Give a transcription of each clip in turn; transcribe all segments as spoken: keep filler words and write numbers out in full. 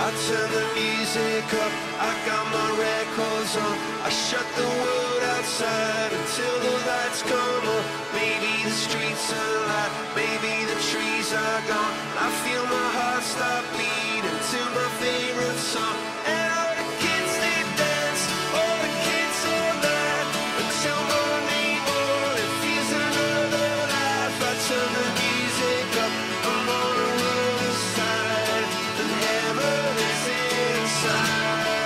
I turn the music up, I got my records on. I shut the world outside until the lights come on. Maybe the streets are alive, maybe the trees are gone. I feel my heart stop beating to my favorite song. And all the kids, they dance, all the kids all night until morning, morning feels another life. I turn the music up, I'm on the other side, and heaven is inside.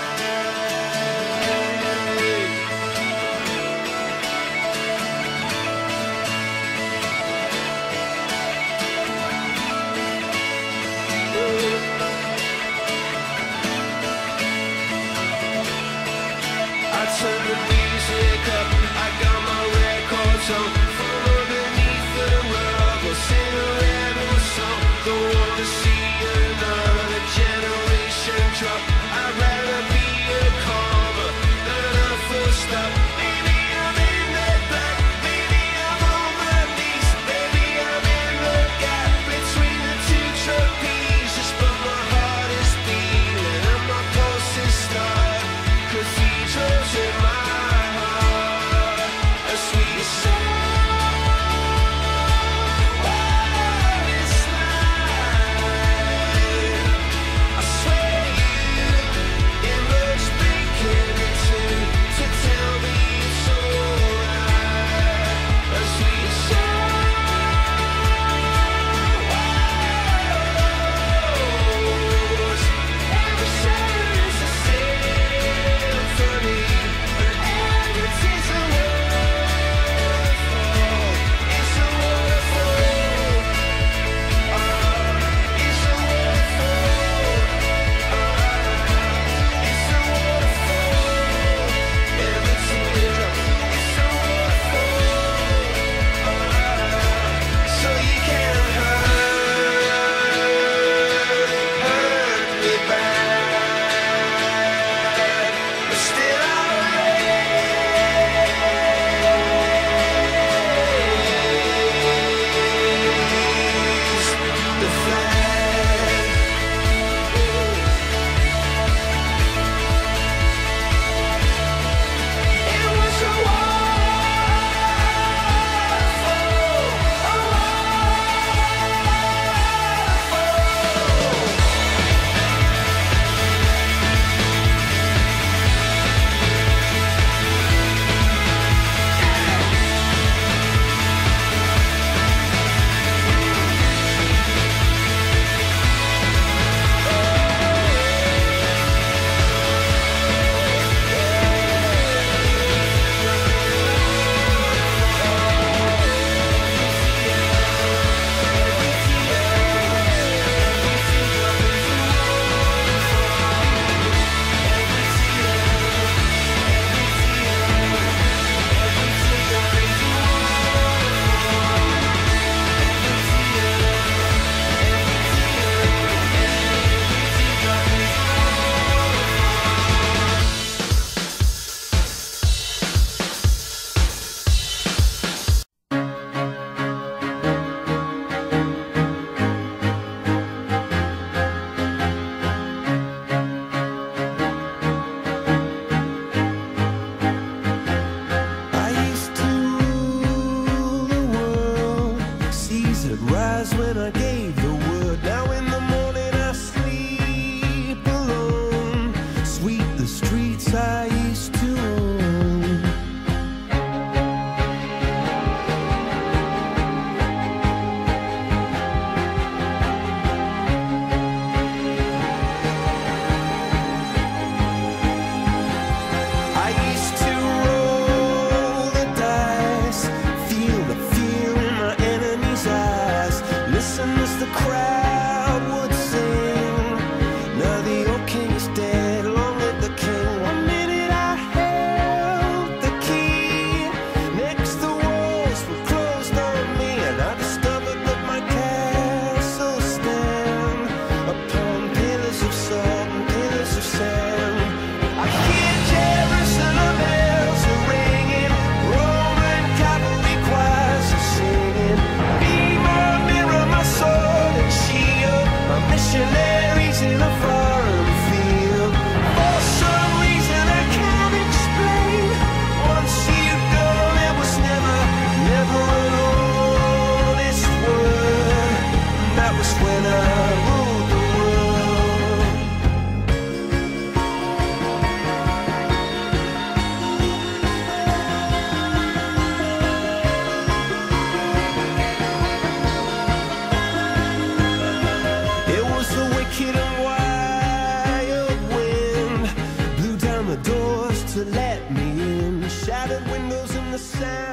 I turn the music up, I got my records on. From underneath the rug, we'll sing a rebel song. Don't wanna see another generation drop. I'd rather be a comma than a full stop. Maybe I'm in the back, maybe I'm on my knees, maybe I'm in the gap between the two trapezes. But my heart is beating and my pulse is starting. Cathedrals in my heart, a sweet song. What is life? I swear you, it looks breaking into to tell me it's alright. A sweet song. Every sound is a symphony, but every tear's a waterfall. It's a waterfall. Ah, it's a waterfall. Ah, it's a waterfall. Every teardrop, it's a waterfall. Ah, so you can hurt, hurt me bad, but still I'll raise the flag. It was a waterfall, a waterfall. I used to rule the world. Seas had rise when I gave the word. Now in the morning I sleep alone. Sweep the streets I used to own. I used to roll the dice, feel the fear in my enemy's eyes. Listen as the crowd would sing. Now the old king is dead, long live the king. One minute I held the key, next the walls were closed on me, and I discovered that my castle stand upon pillars of salt and pillars of sand. I hear Jerusalem bells are ringing, Roman cavalry choirs are singing. Be my mirror, my sword and shield. sound.